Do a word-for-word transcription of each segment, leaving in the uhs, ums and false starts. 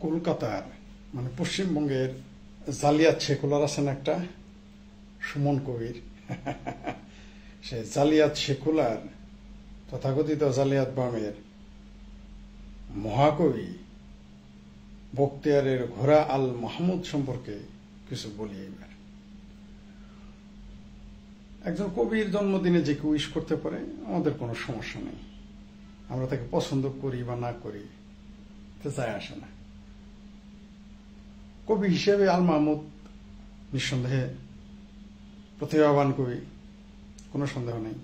কলকাতার মানে পশ্চিমবঙ্গের জালিয়াত সেকুলার আছেন একটা সুমন কবির, সে জালিয়াত সেকুলার তথাকথিত জালিয়াত বামের মহাকবি বখতিয়ারের ঘোড়া আল মাহমুদ সম্পর্কে কিছু বলি। এবার একজন কবির জন্মদিনে যে কেউ উইশ করতে পারে, আমাদের কোনো সমস্যা নেই। আমরা তাকে পছন্দ করি বা না করি তো যায় আসে না। কবি হিসেবে আল মাহমুদ নিঃসন্দেহে প্রতিভাবান কবি, কোনো সন্দেহ নেই।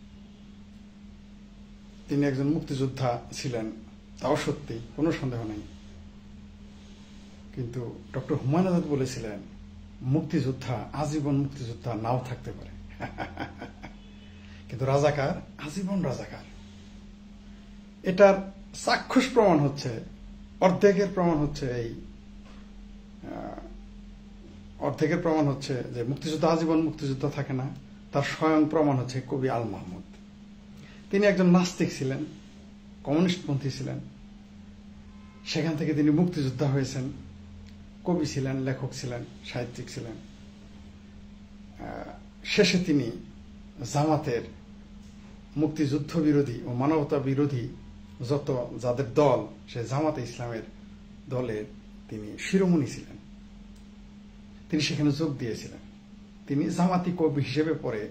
তিনি একজন মুক্তিযোদ্ধা ছিলেন, তাও সত্যি, কোনো সন্দেহ নেই। কিন্তু ডক্টর হুমায়ুন আজাদ বলেছিলেন মুক্তিযোদ্ধা আজীবন মুক্তিযোদ্ধা নাও থাকতে পারে, কিন্তু রাজাকার আজীবন রাজাকার। এটার চাক্ষুষ প্রমাণ হচ্ছে, অর্ধেকের প্রমাণ হচ্ছে এই অর্ধেকের প্রমাণ হচ্ছে যে মুক্তিযোদ্ধা আজীবন মুক্তিযোদ্ধা থাকে না, তার স্বয়ং প্রমাণ হচ্ছে কবি আল মাহমুদ। তিনি একজন নাস্তিক ছিলেন, কমিউনিস্টপন্থী ছিলেন, সেখান থেকে তিনি মুক্তিযোদ্ধা হয়েছেন, কবি ছিলেন, লেখক ছিলেন, সাহিত্যিক ছিলেন। শেষে তিনি জামাতের মুক্তিযুদ্ধ বিরোধী ও মানবতা বিরোধী যত যাদের দল, সে জামাতে ইসলামের দলের তিনি শিরোমণি ছিলেন। তিনি সেখানে যোগ দিয়েছিলেন। তিনি জামাতি কবি হিসেবে পরে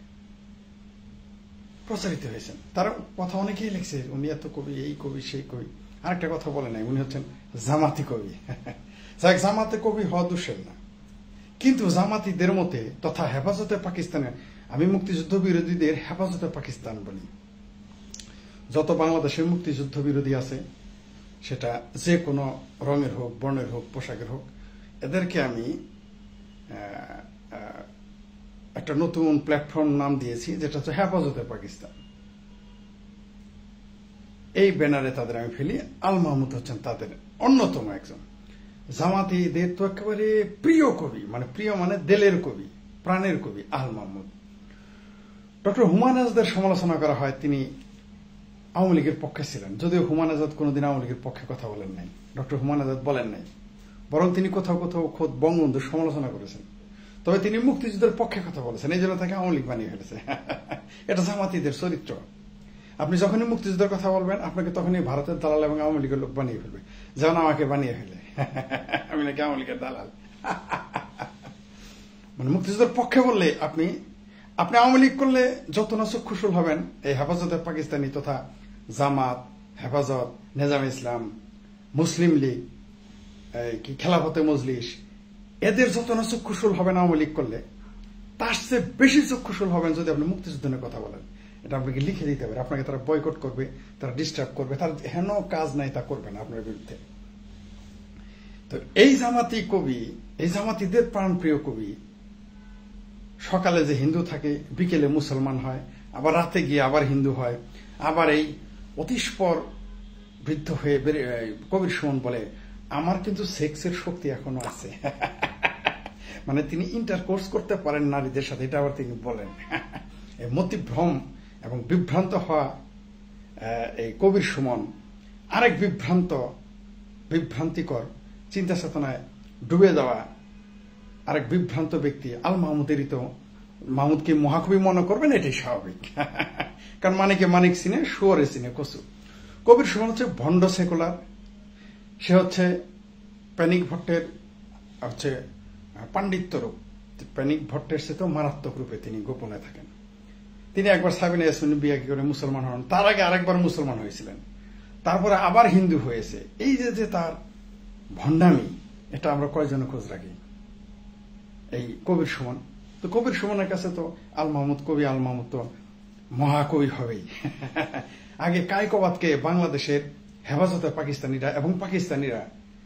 প্রচারিত হয়েছেন। তার কথা অনেকেই লিখছে, উনি এত কবি, এই কবি, সেই কবি। আরেকটা কথা বলে নাই, উনি হচ্ছেন জামাতি কবি। যাক, জামাতে কবি হওয়া দোষের না, কিন্তু জামাতিদের মতে তথা হেফাজতে পাকিস্তানের, আমি মুক্তিযুদ্ধ বিরোধীদের হেফাজতে পাকিস্তান বলি। যত বাংলাদেশের মুক্তিযুদ্ধ বিরোধী আছে, সেটা যে কোনো রঙের হোক, বর্ণের হোক, পোশাকের হোক, এদেরকে আমি একটা নতুন প্ল্যাটফর্ম নাম দিয়েছি, যেটা হচ্ছে হেফাজতে পাকিস্তান। এই ব্যানারে তাদের আমি ফেলি। আল মাহমুদ হচ্ছেন তাদের অন্যতম একজন। জামাতিদের তো একেবারে প্রিয় কবি, মানে প্রিয় মানে দিলের কবি, প্রাণের কবি আল মাহমুদ। ডক্টর হুমায়ুন আজাদের সমালোচনা করা হয়, তিনি আওয়ামী লীগের পক্ষে ছিলেন, যদিও হুমায়ুন আজাদ কোনোদিন আওয়ামী লীগের পক্ষে কথা বলেন নাই, ডক্টর হুমায়ুন আজাদ বলেন নাই, বরং তিনি কোথাও কোথাও খোদ বঙ্গবন্ধুর সমালোচনা করেছেন। তবে তিনি মুক্তিযুদ্ধের পক্ষে কথা বলেছেন, এই জন্য তাকে আওয়ামী লীগ বানিয়ে ফেলেছে। এটা জামাতিদের চরিত্র। আপনি যখনই মুক্তিযুদ্ধের কথা বলবেন, আপনাকে তখনই ভারতের দালাল এবং আওয়ামী লীগের লোক বানিয়ে ফেলবে, যেমন আমাকে বানিয়ে ফেলে। আমি নাকি আওয়ামী লীগের দালাল। মানে মুক্তিযুদ্ধের পক্ষে বললে আপনি আপনি আওয়ামী লীগ করলে যত না চক্ষুশূল হবেন, এই হেফাজতে পাকিস্তানি তথা জামাত, হেফাজত, নেজামে ইসলাম, মুসলিম লীগ, কি খেলাফতে মজলিস, এদের যত না চক্ষুশূল হবেন আওয়ামী লীগ করলে, তার চেয়ে বেশি চক্ষুশূল হবেন যদি আপনি মুক্তিযুদ্ধ নিয়ে কথা বলেন। এটা আপনাকে লিখে দিতে হবে। আপনাকে তারা বয়কট করবে, তারা ডিস্টার্ব করবে, তার হেন কাজ নাই তা করবে না আপনার বিরুদ্ধে। তো এই জামাতি কবি, এই জামাতিদের প্রাণপ্রিয় কবি, সকালে যে হিন্দু থাকে, বিকেলে মুসলমান হয়, আবার রাতে গিয়ে আবার হিন্দু হয়, আবার এই অতিস্পর বৃদ্ধ হয়ে কবির সুমন বলে, আমার কিন্তু সেক্সের শক্তি এখনো আছে। মানে তিনি ইন্টারকোর্স করতে পারেন নারীদের সাথে, এটা আবার তিনি বলেন। মতিভ্রম এবং বিভ্রান্ত হওয়া এই কবির সুমন আরেক বিভ্রান্ত, বিভ্রান্তিকর চিন্তা চেতনায় ডুবে যাওয়া আরেক বিভ্রান্ত ব্যক্তি আল মাহমুদেরই তো মাহমুদকে মহাকবি মনে করবেন, এটাই স্বাভাবিক। কারণ মানিকে মানিক চিনে, শুয়োরে চিনে কচু। কবির সুমন হচ্ছে ভণ্ড সেকুলার। সে হচ্ছে প্যানিক ভট্টের হচ্ছে পাণ্ডিত্য রূপ, প্যানিক ভট্টের সে তো মারাত্মক রূপে তিনি গোপনে থাকেন। তিনি একবার সাবিনা ইয়াসমিন বিয়ে করে মুসলমান হন, তার আগে আরেকবার মুসলমান হয়েছিলেন, তারপরে আবার হিন্দু হয়েছে। এই যে যে তার ভণ্ডামি, এটা আমরা কয়জনে খোঁজ রাখি। এই কবির সুমন, তো কবির সুমনের কাছে তো আল মাহমুদ কবি, আল মাহমুদ তো মহাকবি হবেই। আগে কায়কবাদকে বাংলাদেশের হেফাজতে পাকিস্তানিরা এবং পাকিস্তানিরা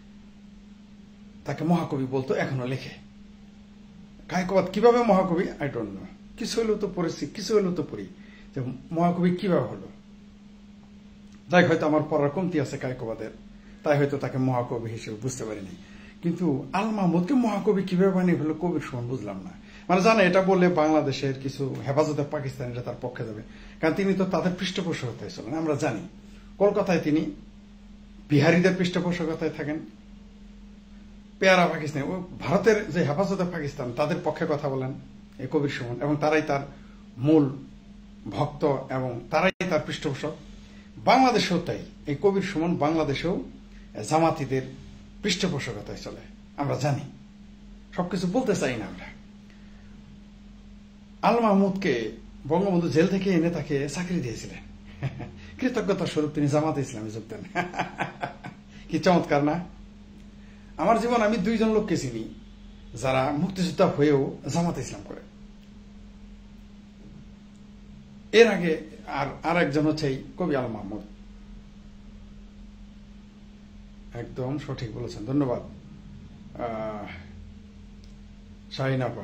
তাকে মহাকবি বলতো, এখনো লেখে। কায়কবাদ কিভাবে মহাকবি, আই ডোন্ট নো। কিছু হলেও তো পড়েছি, কিছু হলেও তো পড়ি যে মহাকবি কিভাবে হলো। যাই, হয়তো আমার পড়ার কমতি আছে কায়কবাদের, তাই হয়তো তাকে মহাকবি হিসেবে বুঝতে পারিনি। কিন্তু আল মাহমুদকে মহাকবি কিভাবে বানিয়ে ফেললো কবির সুমন বুঝলাম না। মানে জানে এটা বললে বাংলাদেশের কিছু হেফাজতে পাকিস্তানিরা তার পক্ষে যাবে, কারণ তিনি তো তাদের পৃষ্ঠপোষক হতে ছিলেন। আমরা জানি কলকাতায় তিনি বিহারিদের পৃষ্ঠপোষকতায় থাকেন, পেয়ারা পাকিস্তানি, ভারতের যে হেফাজতে পাকিস্তান তাদের পক্ষে কথা বলেন এই কবির সুমন, এবং তারাই তার মূল ভক্ত এবং তারাই তার পৃষ্ঠপোষক। বাংলাদেশেও তাই, এই কবির সুমন বাংলাদেশেও জামাতিদের পৃষ্ঠপোষকতায় চলে, আমরা জানি। সবকিছু বলতে চাই না আমরা। আল মাহমুদকে বঙ্গবন্ধু জেল থেকে এনে তাকে চাকরি দিয়েছিলেন, কৃতজ্ঞতা স্বরূপ তিনি জামাতে ইসলামে যোগ দেন। কি চমৎকার না? আমার জীবন আমি দুইজন লোককে চিনি যারা মুক্তিযোদ্ধা হয়েও জামাতে ইসলাম করে। এর আগে আর আর একজন হচ্ছে কবি আল মাহমুদ। একদম সঠিক বলেছেন, ধন্যবাদ শাহিন আপা।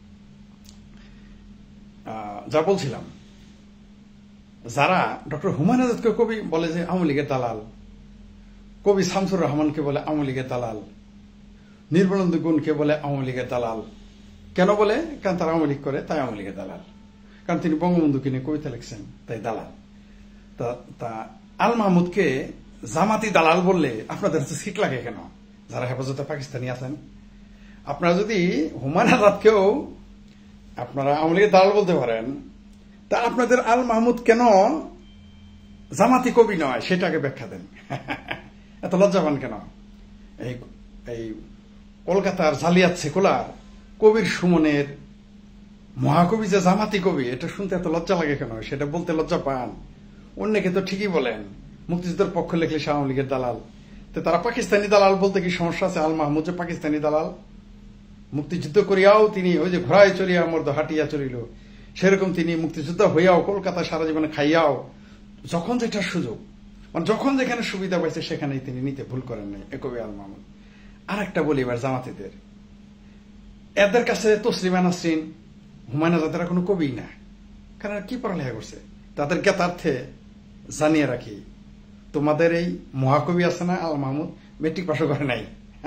যা বলছিলাম, যারা ডক্টর হুমায়ুন আজাদকে কবি বলে যে আওয়ামী লীগের দালাল, কবি শামসুর রহমানকে বলে আওয়ামী লীগের দালাল, নির্মলেন্দু গুণকে বলে আওয়ামী লীগের দালাল। কেন বলে? কারণ তারা আওয়ামী লীগ করে, তাই আওয়ামী লীগের দালাল। কারণ তিনি বঙ্গবন্ধুকে নিয়ে কবিতা লিখছেন, তাই দালাল। তা আল মাহমুদকে জামাতি দালাল বললে আপনাদের সিট লাগে কেন? যারা হেফাজতে পাকিস্তানি আছেন, আপনারা যদি হুমায়ুন আজাদকেও আপনারা আওয়ামী লীগের দালাল বলতে পারেন, তা আপনাদের আল মাহমুদ কেন জামাতি কবি নয় সেটাকে ব্যাখ্যা দেন। এত লজ্জাবান কেন? এই এই কলকাতার জালিয়াত সেকুলার কবির সুমনের মহাকবি যে জামাতি কবি, এটা শুনতে এত লজ্জা লাগে কেন? সেটা বলতে লজ্জা পান? অন্যকে তো ঠিকই বলেন মুক্তিযুদ্ধের পক্ষ লিখলে সে আওয়ামী লীগের দালাল। তো তারা পাকিস্তানি দালাল বলতে কি সমস্যা আছে? আল মাহমুদ যে পাকিস্তানি দালাল, মুক্তিযুদ্ধ করিয়াও তিনি ওই যে ঘোড়ায় চড়িয়া মর্দ হাটিয়া চড়িল, সেরকম তিনি মুক্তিযুদ্ধ হইয়াও কলকাতা সারা জীবনে খাইয়াও যখন যেটা সুযোগ, মানে যখন যেখানে সুবিধা পাইছে সেখানেই তিনি নিতে ভুল করেন নাই এ কবি আল মাহমুদ। আর একটা বলি এবার জামাতিদের, এদের কাছে তসলিমা নাসরিন, হুমায়ুন আজাদের কোনো কবি না, কারণ কি পড়ালেখা করছে? তাদের জ্ঞাতার্থে জানিয়ে রাখি, তোমাদের এই মহাকবি আছে না আল মাহমুদ, মেট্রিক পাশও করে নাই।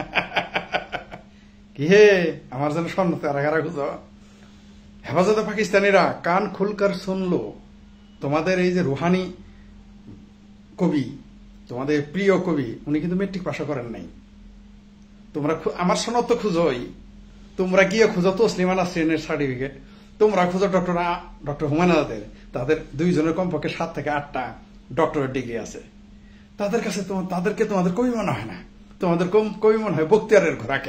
কি হে আমার যেন স্বর্ণ তারা খুঁজো। হেফাজতে পাকিস্তানিরা কান খুলকার শুনলো, তোমাদের এই যে রুহানি কবি, তোমাদের প্রিয় কবি, উনি কিন্তু মেট্রিক পাশও করেন নাই। তোমরা আমার সনদ তো খুঁজোই, তোমরা গিয়ে খুঁজো তসলিমা নাসরিনের সার্টিফিকেট, তোমরা খুঁজো ডক্টর ডক্টর হুমায়ুন আজাদের, তাদের দুইজনের কমপক্ষে সাত থেকে আটটা ডক্টরেট ডিগ্রি আছে। তাদের কাছে তাদেরকে তোমাদের কবি মনে হয় না, তোমাদের কবি মনে হয় বখতিয়ারের ঘোড়াকে।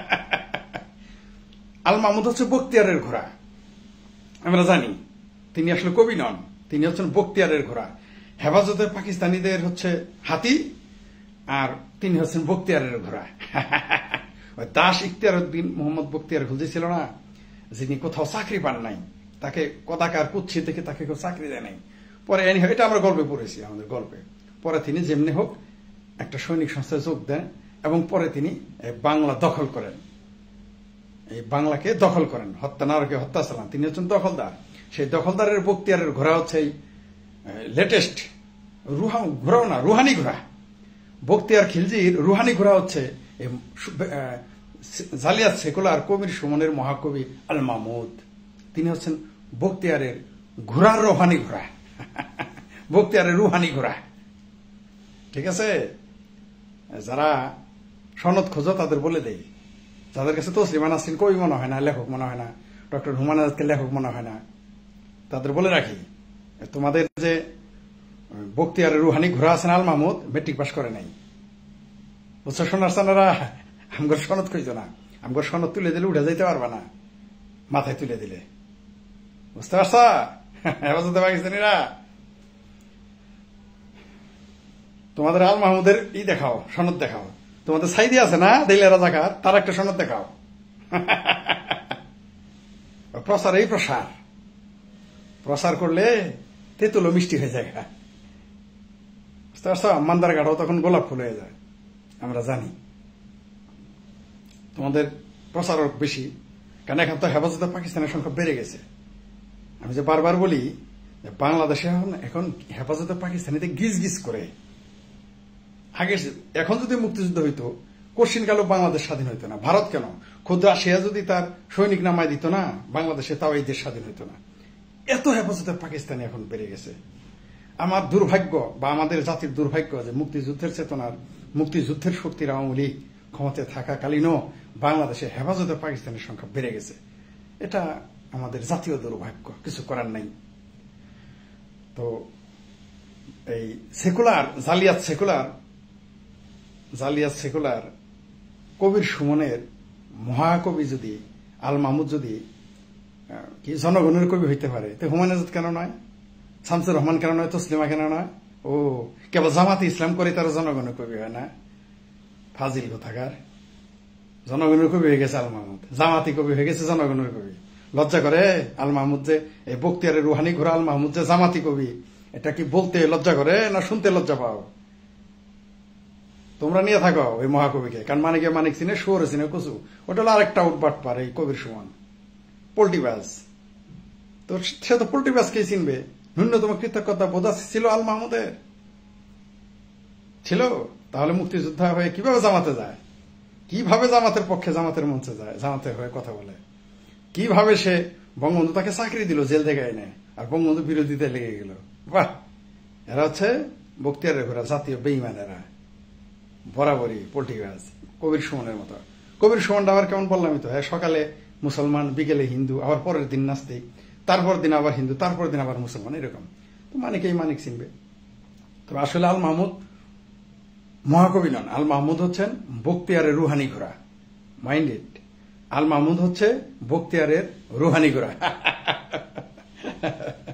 আল মাহমুদ হচ্ছে বখতিয়ারের ঘোড়া, আমরা জানি তিনি আসলে কবি নন, তিনি হচ্ছেন বখতিয়ারের ঘোড়া। হেফাজতে পাকিস্তানিদের হচ্ছে হাতি, আর তিনি হচ্ছেন বখতিয়ারের ঘোড়া। দাস ইখতিয়ার উদ্দিন মোহাম্মদ বখতিয়ার খুঁজেছিল না, যিনি কোথাও চাকরি পান নাই, তাকে কদাকার কুচ্ছি থেকে তাকে কেউ চাকরি দেয় নাই। পরে এটা আমরা গল্পে পড়েছি, আমাদের গল্পে। পরে তিনি যেমনি হোক একটা সৈনিক সংস্থায় যোগ দেন এবং পরে তিনি বাংলা দখল করেন, এই বাংলাকে দখল করেন, হত্যা নারকে হত্যা চালান। তিনি হচ্ছেন দখলদার। সেই দখলদারের বখতিয়ারের ঘোড়া হচ্ছে লেটেস্ট রুহা ঘোড়াও না, রুহানি ঘোড়া। বখতিয়ার খিলজির রুহানি ঘোড়া হচ্ছে জালিয়াত সেকুলার কবির সুমনের মহাকবি আল মাহমুদ। তিনি হচ্ছেন বখতিয়ারের ঘোড়ার রুহানি ঘোড়া, বখতিয়ারের রুহানি ঘোড়া। ঠিক আছে? যারা সনদ খোঁজো তাদের বলে দেয়, যাদের কাছে তসলিমা নাসরিন কবি মনে হয় না, লেখক মনে হয় না, ডক্টর হুমায়ুন আজাদকে লেখক মনে হয় না, তাদের বলে রাখি, তোমাদের যে বখতিয়ারের রুহানি ঘোড়া আছেন আল মাহমুদ, মেট্রিক পাস করে নাই। বুঝছো সোনার সানারা? আমগর সনদ খুঁজো না, আমগর সনদ তুলে দিলে উঠে যাইতে পারবা না, মাথায় তুলে দিলে। বুঝতে পারছা হেফাজতে পাকিস্তানিরা? তোমাদের আল মাহমুদের ই দেখাও, সনদ দেখাও। তোমাদের সাইদি আছে না দেইলে রাজাকার, তার একটা সনদ দেখাও। প্রসার এই প্রসার প্রসার করলে তেঁতুলো মিষ্টি হয়ে যায়। বুঝতে পারছো? মান্দার গাঢ় তখন গোলাপ ফুল হয়ে যায়, আমরা জানি। তোমাদের প্রচার বেশি, কারণ এখন তো হেফাজতে পাকিস্তানের সংখ্যা বেড়ে গেছে। আমি যে বারবার বলি বাংলাদেশে এখন এখন হেফাজতে পাকিস্তানিতে গিজ গিজ করে। আগে এখন যদি মুক্তিযুদ্ধ হইতো কোশ্চিন কালো বাংলাদেশ স্বাধীন হইতো না। ভারত কেন, ক্ষুদ্র রাশিয়া যদি তার সৈনিক নামায় দিত না বাংলাদেশে, তাও এই দেশ স্বাধীন হইতো না। এত হেফাজতে পাকিস্তানি এখন বেড়ে গেছে। আমার দুর্ভাগ্য বা আমাদের জাতির দুর্ভাগ্য যে মুক্তিযুদ্ধের চেতনার, মুক্তিযুদ্ধের শক্তির আওয়ামী লীগ ক্ষমতায় থাকাকালীনও বাংলাদেশে হেফাজতে পাকিস্তানের সংখ্যা বেড়ে গেছে। এটা আমাদের জাতীয় দুর্ভাগ্য, কিছু করার নাই। তো এই সেকুলার জালিয়াত সেকুলার জালিয়াত সেকুলার কবির সুমনের মহাকবি যদি আল মাহমুদ যদি কি জনগণের কবি হইতে পারে, তো হুমায়ুন আজাদ কেন নয়, শামসুর রহমান কেন নয়, তসলিমা কেন নয়? ও কেবল জামাতে ইসলাম করে তারা জনগণের কবি হয় না? ফাজিল কোথাকার। জনগণের কবি হয়ে গেছে আল মাহমুদ, জামাতি কবি হয়ে গেছে জনগণের কবি। লজ্জা করে আল মাহমুদ যে এই বক্তিয়ারের রুহানি ঘোরা আল মাহমুদ যে জামাতি কবি, এটা কি বলতে লজ্জা করে না শুনতে লজ্জা পাও? তোমরা নিয়ে থাকো ওই মহাকবিকে, কারণ মানিকে মানিক চিনে, শুয়োরে চিনে কুচু। ওটা হলো আরেকটা উঠবাট পার এই কবির সুমন, পোল্টিবাজ। তো সে তো পোল্টিবাজকেই চিনবে। ন্যূনতম কৃতজ্ঞতা বোধ ছিল আল মাহমুদের? ছিল? তাহলে মুক্তিযোদ্ধা হয়ে কিভাবে জামাতে যায়? কিভাবে জামাতের পক্ষে, জামাতের মঞ্চে যায়, জামাতের হয়ে কথা বলে? কিভাবে সে বঙ্গবন্ধু তাকে চাকরি দিল জেল থেকে এনে, আর বঙ্গবন্ধু বিরোধিতা লেগে গেল? বাহ, এরা হচ্ছে বক্তিয়ারের ঘোরা জাতীয় বেইমানেরা, বরাবরই পোল্টিবাজ, কবির সুমনের মতো। কবির সুমনটা আবার কেমন বললামই তো, হ্যাঁ, সকালে মুসলমান, বিকেলে হিন্দু, আবার পরের দিন নাস্তিক, তারপর দিন আবার হিন্দু, তারপর দিন আবার মুসলমান, এরকম। তো মানিকেই মানিক চিনবে। তবে আসলে আল মাহমুদ মহাকবি নন, আল মাহমুদ হচ্ছেন বক্তিয়ারের রুহানি ঘোড়া। মাইন্ড ইট, আল মাহমুদ হচ্ছে বক্তিয়ারের রুহানি ঘোড়া।